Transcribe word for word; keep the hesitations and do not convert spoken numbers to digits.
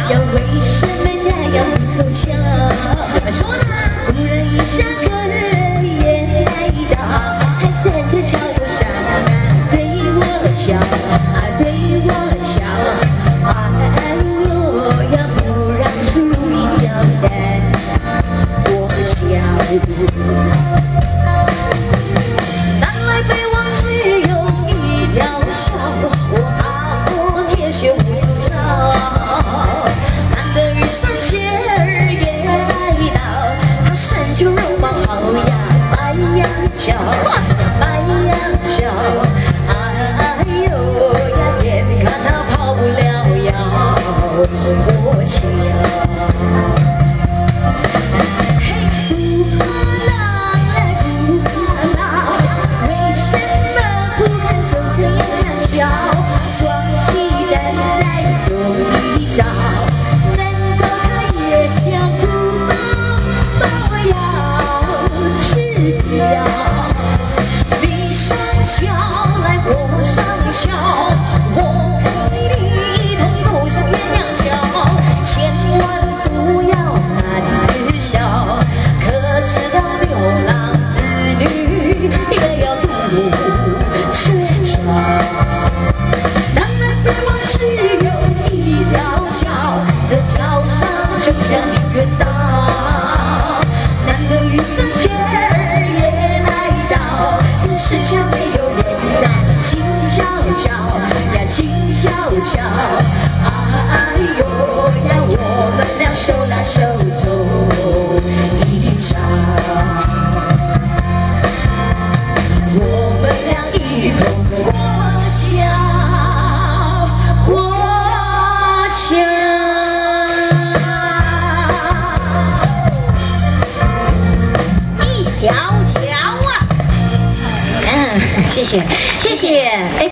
要为什么那样凑巧？怎么说呢？忽然一下个人也来到，还站在桥头上对我笑，啊对我笑，哎呦呀，不让出一条单我笑。南来北往只有一条桥，我踏过铁血无足桥，难得遇上姐儿也来到，他山丘肉棒好呀，白羊角，白羊角，哎呦呀，眼看他跑不了要过桥。你上桥来，我上桥，我陪你一同走向鸳鸯桥，千万不要难自小，可知道流浪子女也要渡鹊桥。南来北往只有一条桥，这桥上就像金元岛，难得遇上姐儿也来到，只是下没有人道，静悄悄呀，静悄悄，哎呦呀，我们俩手拉手走一场，我们俩一同过桥，过桥。条桥啊，嗯，谢谢，谢谢。